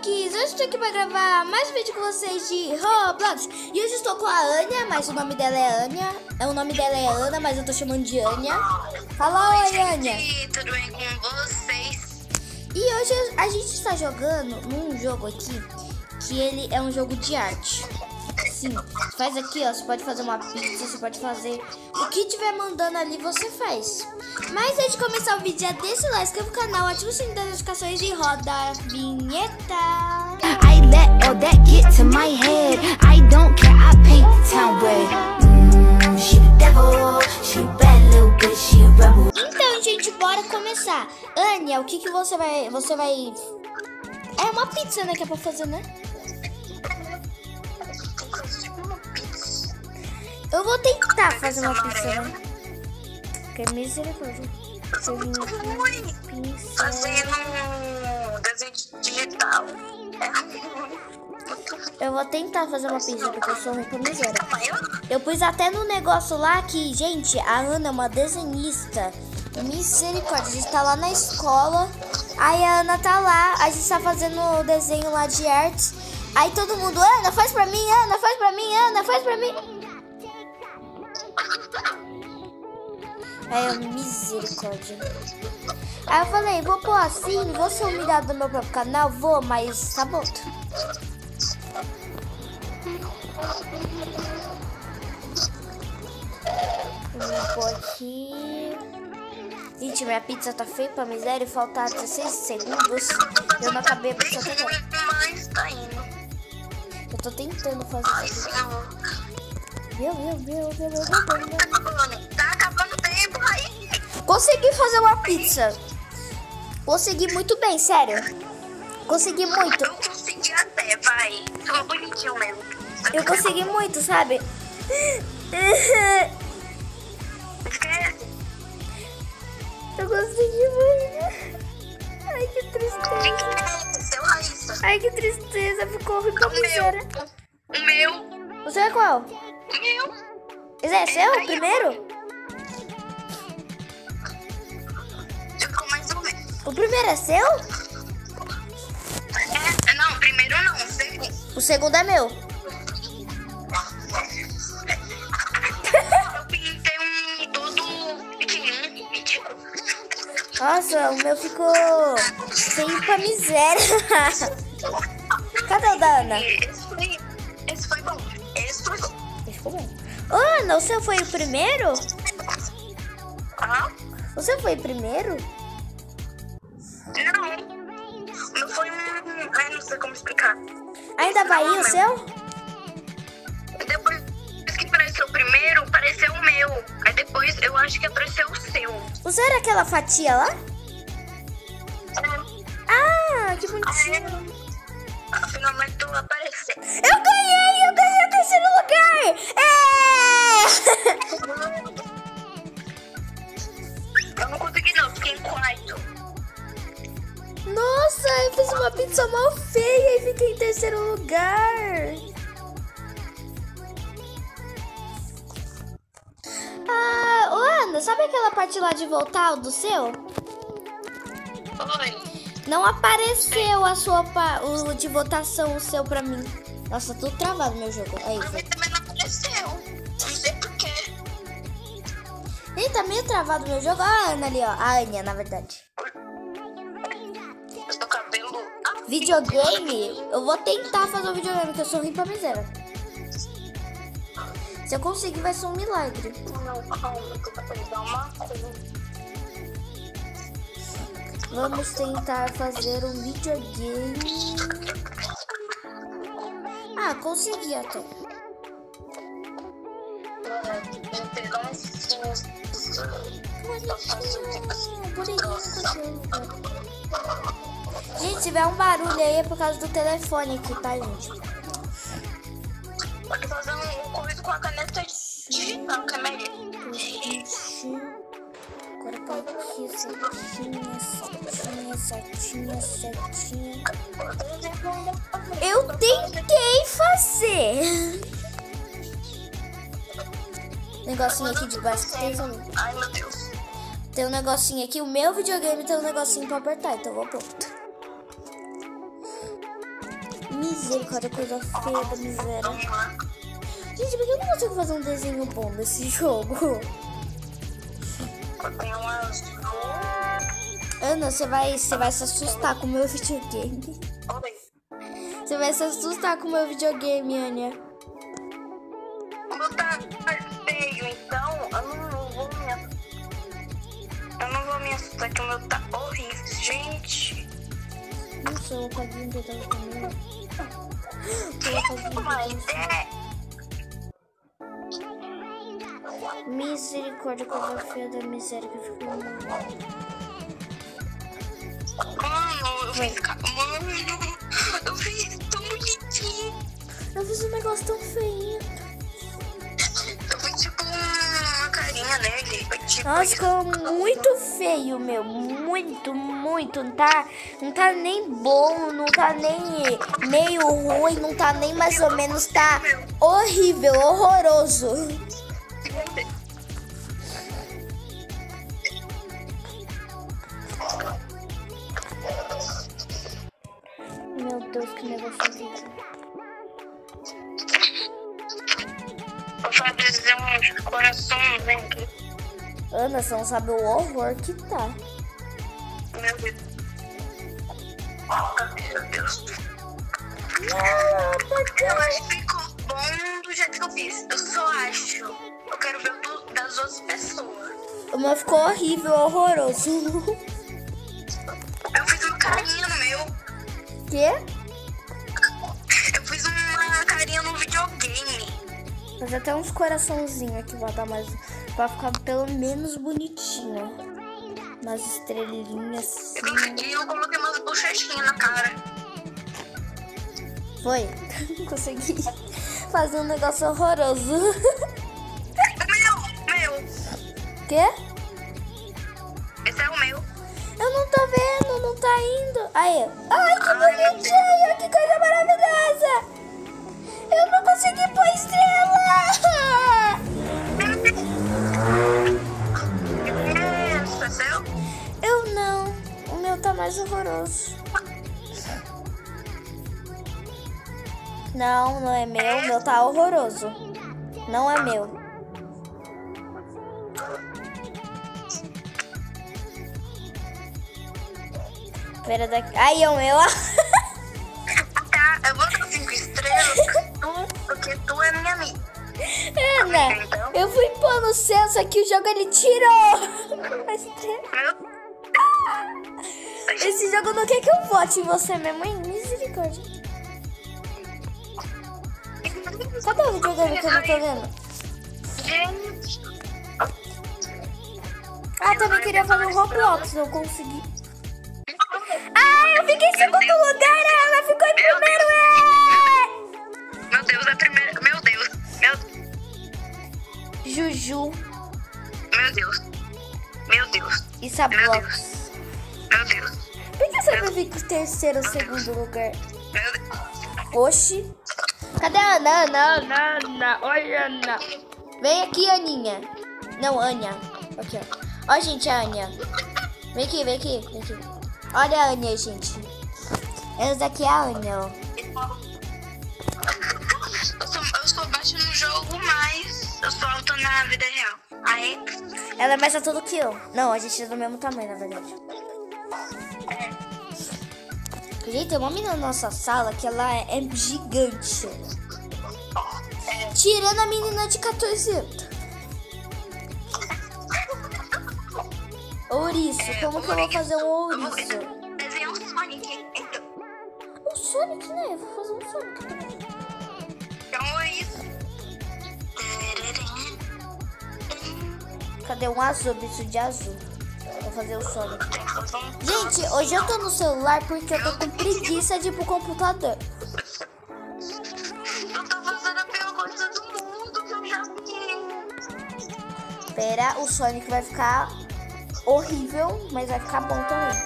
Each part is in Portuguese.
Blox! Hoje estou aqui para gravar mais um vídeo com vocês de Roblox. E hoje estou com a Anya, mas o nome dela é Anya. O nome dela é Ana, mas eu tô chamando de Anya. Fala, oi, Anya. Tudo bem com vocês? E hoje a gente está jogando num jogo aqui, que ele é um jogo de arte. Sim, faz aqui, ó, você pode fazer uma pizza, você pode fazer o que tiver mandando ali, você faz. Mas antes de começar o vídeo, já deixa o like, inscreva o canal, ativa o sininho das notificações e roda a vinheta. I let all that get to my head. I don't care, I paint the town red. She the devil, she a bad little bitch, she a rebel. Então, gente, bora começar. Anya, o que você vai... É uma pizza, né, que é pra fazer, né? Eu vou tentar fazer uma pizza, né? Que misericórdia. Fazendo um desenho digital. Eu vou tentar fazer uma pizza, porque eu sou ruim com miséria. Eu pus até no negócio lá que, gente, a Ana é uma desenhista. Misericórdia, a gente tá lá na escola. Aí a Ana tá lá, a gente tá fazendo o desenho lá de artes. Aí todo mundo, Ana, faz pra mim, Ana, faz pra mim, Ana, faz pra mim. Aí eu, misericórdia. Aí eu falei, vou pôr assim, vou ser humilhado no meu próprio canal, vou, mas tá bom. Vou pôr aqui. Gente, minha pizza tá feia pra miséria, falta 16 segundos. Eu não acabei a pizza até agora. Mas tá indo. Eu tô tentando fazer isso. Meu. Tá acabando o tempo aí. Consegui fazer uma pizza. Consegui muito bem, sério. Consegui muito. Eu consegui até, vai. Ficou bonitinho mesmo. Eu consegui muito, sabe? Esquece. Eu consegui muito. Ai, que tristeza. Seu Raíssa. Ai, que tristeza. Ficou ruim pra miséria. O meu. Você é qual? O meu. Esse é seu, primeiro? Ficou mais ou menos. O primeiro é seu? Não, primeiro não, segundo. O segundo é meu. Eu pintei um todo pequenininho. Nossa, o meu ficou feio pra miséria. Cadê o da Ana? Esse foi bom. Esse foi bom. Esse ficou bom. Ana, o seu foi o primeiro? Ah? O seu foi o primeiro? Não foi um... Ai, não sei como explicar. Ainda vai ir o seu? Depois que apareceu o primeiro, apareceu o meu. Aí depois eu acho que apareceu o seu. O seu era aquela fatia lá? Ah, que bonitinho. Finalmente tu apareceu. Eu ganhei o terceiro lugar! Eu não consegui não, fiquei em quarto. Nossa, eu fiz uma pizza mal feia e fiquei em terceiro lugar. Ah, ô Ana, sabe aquela parte lá de voltar o do seu? Oi. Não apareceu a sua o de votação, o seu pra mim. Nossa, tudo travado meu jogo. Aí, Pra mim também não apareceu. Não sei porquê. Ih, tá meio travado meu jogo. Ó a Ana ali, ó. A Anya, na verdade. Meu cabelo... Videogame? Eu vou tentar fazer um videogame, que eu sou ruim pra miséria. Se eu conseguir, vai ser um milagre. Não, calma, que eu vou pegar uma coisa. Vamos tentar fazer um videogame. Ah, consegui até. Vou pegar Gente, se tiver um barulho aí é por causa do telefone aqui, tá, gente? Pode fazer um corrido com a caneta digital, que é melhor. Agora tá aqui, setinha. Eu tentei fazer. Negocinho aqui de baixo que tem ali. Ai, meu Deus. Tem um negocinho aqui, o meu videogame tem um negocinho pra apertar, então eu vou pôr. Misericórdia, coisa feia da miséria. Gente, por que eu não consigo fazer um desenho bom desse jogo? Tem um azul. Ana, você vai se assustar com o meu videogame. Você vai se assustar com o meu videogame, Ania. O meu tá feio, então eu não vou me assustar que o meu tá horrível, gente. Nossa, eu apaguei um pedaço do meu. Misericórdia, coisa feia da miséria que ficou. Mano, eu fiz tão bonitinho. Eu fiz um negócio tão feio. Eu fiz tipo uma carinha nele. Tipo, nossa, ficou muito feio, meu. Muito. Não tá nem bom, não tá nem meio ruim, não tá nem mais ou menos, tá horrível, horroroso. Meu Deus, que negócio horrível. vou fazer uns corações aqui. Ana, você não sabe o horror que tá. Meu Deus. Meu Deus. Eu acho que ficou bom do jeito que eu fiz. Eu só acho. Eu quero ver o das outras pessoas. O meu ficou horrível, horroroso. Eu fiz uma carinha no meu. Quê? Eu fiz uma carinha no videogame. Fazer até uns coraçãozinhos aqui, vai dar mais. Pra ficar pelo menos bonitinho. Umas estrelinhas assim. E eu coloquei umas bochechinhas na cara. Foi? Consegui fazer um negócio horroroso. Meu. Quê? Esse é o meu. Eu não tô vendo, não tá indo. Aí. Ai, que bonitinho, que coisa maravilhosa. Eu não consegui pôr estrela. Esse é seu? Eu não. O meu tá mais horroroso. Não, não é meu. O meu tá horroroso. Não é meu. Pera daqui. Aí é o meu. Tá, eu vou dar 5 estrelas porque tu é minha amiga. Ana, eu fui pôr no céu, só que o jogo ele tirou. Esse jogo não quer que eu vote em você, minha mãe. Misericórdia. Cadê o videogame que eu não tô vendo? Gente. Ah, também queria fazer um Roblox, não consegui. Ah, eu fiquei em segundo lugar, ela ficou em primeiro. Meu Deus, é primeiro. Meu Deus. Juju Meu Deus. Meu Deus. e Sablox. Meu Deus. Por que você fica em terceiro ou segundo lugar? Meu Deus. Oxi. Cadê a Ana? Ana. Oi, Ana. Vem aqui, Aninha. Não, Ania. Aqui, ó. Ó, gente, a Ania. Vem aqui. Olha a Ania, gente. Essa daqui é a Ania, ó. Eu sou baixa no jogo, mas eu sou alta na vida real. Aí. Ela é mais alta do que eu. Não, a gente é do mesmo tamanho, na verdade. Gente, tem uma menina na nossa sala que ela é gigante. Tirando a menina de 14 anos. Ouriço, como que eu vou fazer um ouriço? Desenhar um Sonic. Um Sonic, né? Eu vou fazer um Sonic também. Então é isso. Cadê um azul? Eu preciso de azul. Vou fazer o Sonic. Gente, hoje eu tô no celular porque eu tô com preguiça de ir pro computador. Eu tô fazendo a pior coisa do mundo que eu já fiz. Espera, o Sonic vai ficar horrível, mas vai ficar bom também.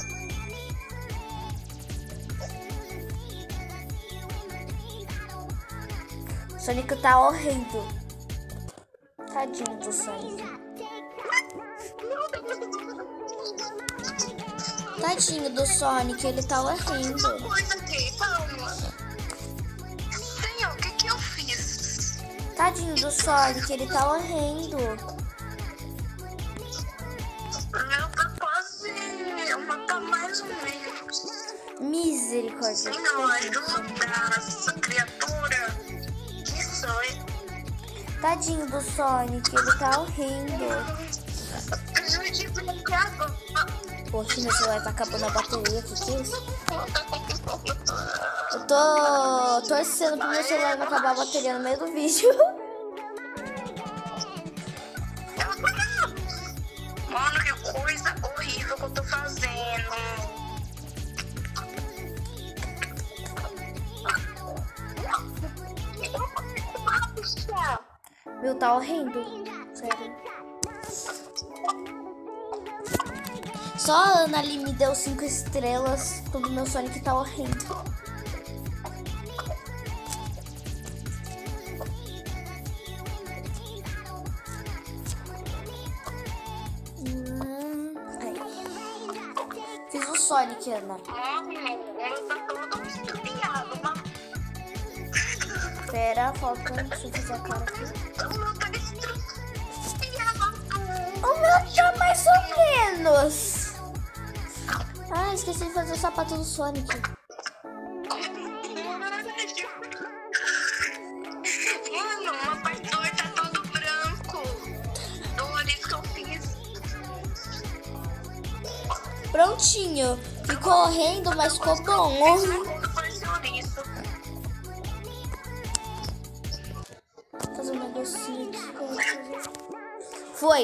O Sonic tá horrendo. Tadinho do Sonic. Tadinho do Sonic, ele tá horrendo. Coisa aqui, calma. Tadinho do Sonic, ele tá morrendo. Meu, tá quase. Eu matar mais ou menos. Misericórdia. Não, ajuda essa criatura. Que sonho. Tadinho do Sonic, ele tá morrendo. Preciso de brincar. Poxa, meu celular tá acabando a bateria, que é isso? Eu tô torcendo pro meu celular não acabar a bateria no meio do vídeo. Mano, que coisa horrível que eu tô fazendo. Meu, tá horrendo. Sério. Só a Ana ali me deu 5 estrelas. Todo meu Sonic tá horrendo. Aí. Fiz o Sonic, Ana. Pera, falta. Deixa eu fazer a cara aqui. O meu tá mais ou menos. Ah, esqueci de fazer o sapato do Sonic. Mano, o aparador tá todo branco. Dores que eu fiz. Prontinho. Ficou horrendo, mas ficou bom. Vou fazer um negocinho aqui. Foi.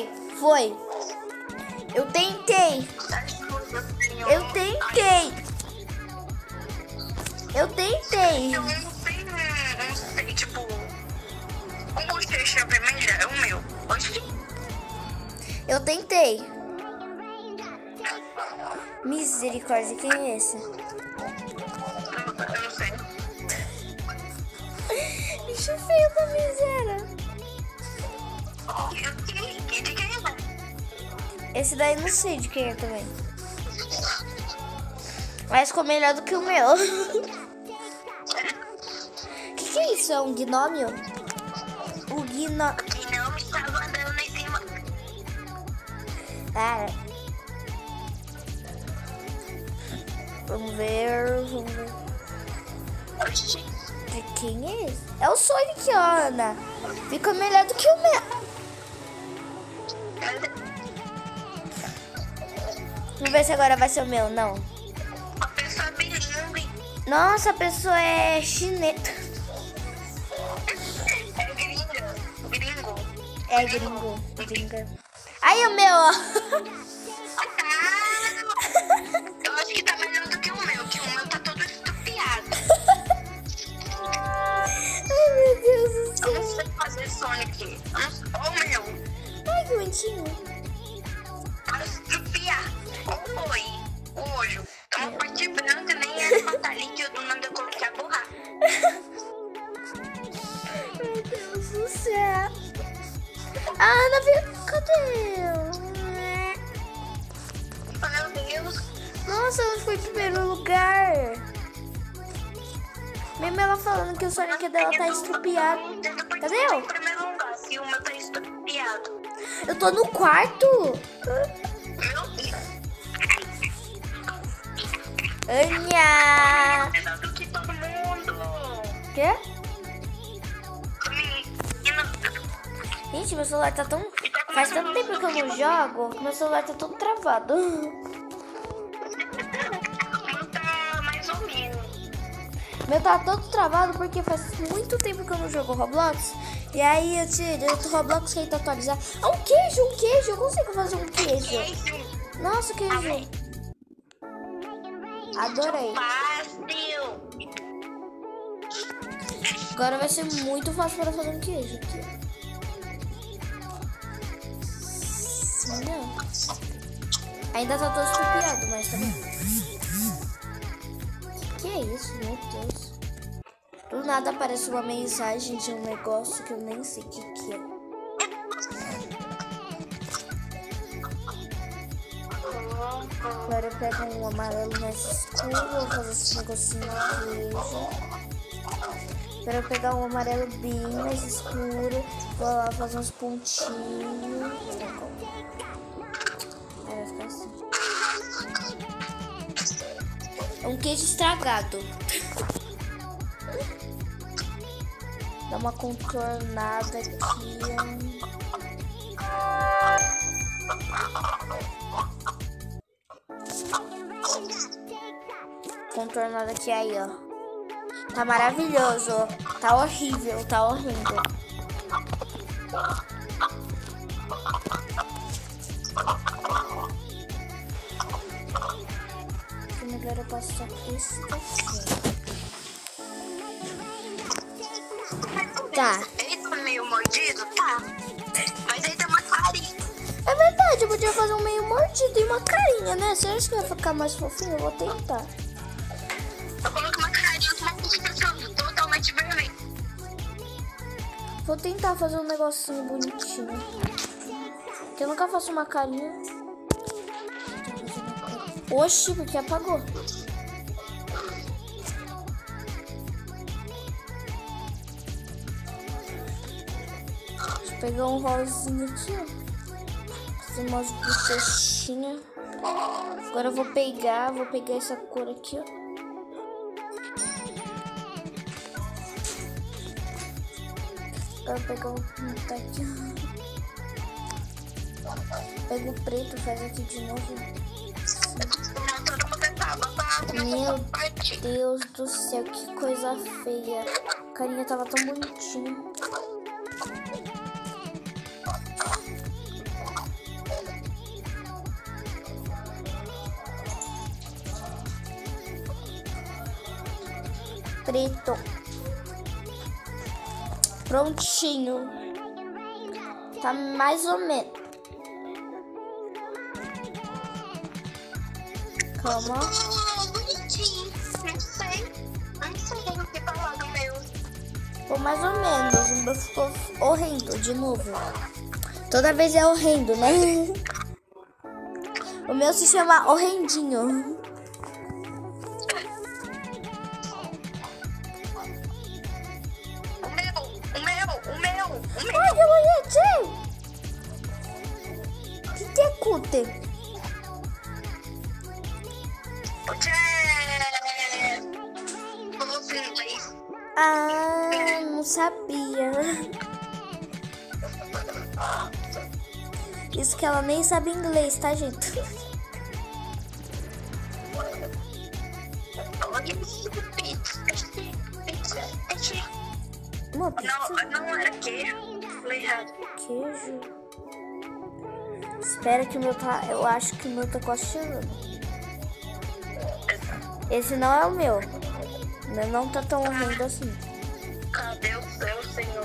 Eu tentei. Eu tentei. Eu não sei, tipo, o bochecha vermelha é o meu. Oxi. Eu tentei. Misericórdia, quem é esse? Eu não sei. Bicho feio da miséria. E de quem é? Esse daí não sei de quem é também. Mas ficou melhor do que o meu. Que é isso? É um gnômio? O gnômio. E não estava andando em cima. Ah, vamos ver. Oxi. De quem é esse? É o Sonic, Ana. Ficou melhor do que o meu. Vamos ver se agora vai ser o meu. Não. A pessoa é bilíngue. Nossa, a pessoa é chinesa. É gringa. Gringo. É gringa. Aí o meu, ó. Eu acho que tá melhor do que o meu tá todo estupiado. Ai, meu Deus do Eu céu. não sei fazer Sonic. Ó o meu. Ai, que bonitinho. Para estupiar. Ó o olho. É uma parte branca, nem é pra líquido, do nada eu coloquei a borracha. Meu Deus do céu. A Ana veio. Cadê eu? Meu Deus. Nossa, ela foi em primeiro lugar. Mesmo ela falando que o Sonic dela tá estupiado. Cadê eu? Em primeiro lugar, se o meu tá estupiado. Eu tô no quarto. Meu Deus. Ania. Melhor do que todo mundo. Quê? Menina. Gente, meu celular tá tão... Faz tanto tempo que eu não jogo que meu celular tá todo travado. Tá mais ou menos. Meu tá todo travado porque faz muito tempo que eu não jogo Roblox. E aí eu tirei o Roblox que ele tá atualizado. Ah, um queijo. Eu consigo fazer um queijo. Nossa, queijo. Adorei. Fácil. Agora vai ser muito fácil para fazer um queijo aqui. Não. Ainda tá todo estupiado, mas tá bom. Que é isso, meu Deus? Do nada aparece uma mensagem de um negócio que eu nem sei o que é. Agora eu pego um amarelo mais escuro, vou fazer esse negocinho de queijo. Espera eu pegar um amarelo bem mais escuro. Vou lá fazer uns pontinhos. Aí vai ficar assim. É um queijo estragado. Dá uma contornada aqui. Contornada aqui aí, ó. Tá maravilhoso. Tá horrível, tá horrível. Aqui melhor eu passar isso daqui. Tá. Ele tá meio mordido, tá? Mas aí tem uma carinha. É verdade, eu podia fazer um meio mordido e uma carinha, né? Você acha que vai ficar mais fofinho? Eu vou tentar. Eu coloco uma carinha com uma coloração totalmente vermelha. Vou tentar fazer um negocinho bonitinho. Porque eu nunca faço uma carinha. Oxi, porque apagou. Deixa eu pegar um rosinho aqui, ó. Fazer umas bochechinhas. Agora eu vou pegar essa cor aqui, ó. Agora eu vou pegar o pintar aqui. Pega o preto, faz aqui de novo. Meu Deus do céu, que coisa feia. A carinha tava tão bonitinha. Preto. Prontinho. Tá mais ou menos. Calma. Bonitinho. Não sei o que falar do meu. Ficou mais ou menos. O meu ficou horrendo de novo. Toda vez é horrendo, né? O meu se chama horrendinho. O meu. Ai, eu olhei, o que é cúter? Ah, não sabia. Isso que ela nem sabe inglês, tá, gente? Olha isso, pizza. Uma pizza? Não era queijo. Falei errado. Queijo. Espera que o meu tá... Eu acho que o meu tá quase chegando. Esse não é o meu. O meu não tá tão horrendo assim. Cadê o céu, Senhor?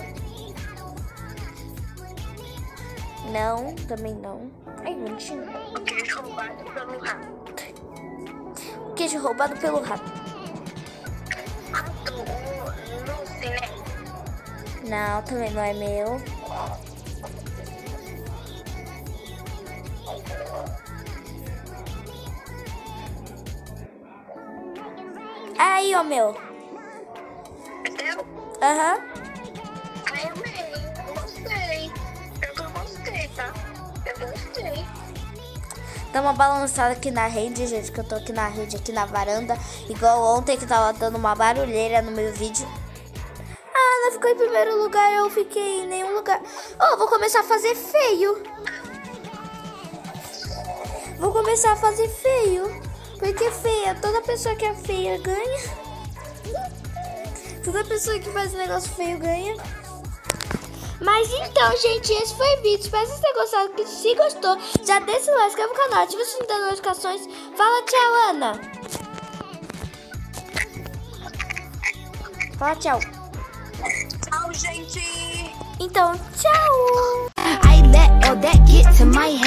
Não, também não. Ai, bonitinho. O queijo roubado pelo rato. Queijo roubado pelo rato. Rato, Lucy, né? Não, também não é meu. Aí, ó, meu. Entendeu? Aham. Ai, amei. Eu gostei. Eu gostei, tá? Eu gostei. Dá uma balançada aqui na rede, gente, que eu tô aqui na rede, aqui na varanda. Igual ontem que tava dando uma barulheira no meu vídeo. Ah, ela ficou em primeiro lugar, eu fiquei em nenhum lugar. Oh, vou começar a fazer feio. Vou começar a fazer feio. Porque feia, toda pessoa que é feia ganha. Toda pessoa que faz um negócio feio ganha. Mas então, gente, esse foi o vídeo. Espero que vocês tenham gostado. Se gostou, já deixa o like, inscreve no canal, ativa o sininho das notificações. Fala tchau, Ana. Fala tchau. Tchau, gente. Então, tchau. I let all that get to my head.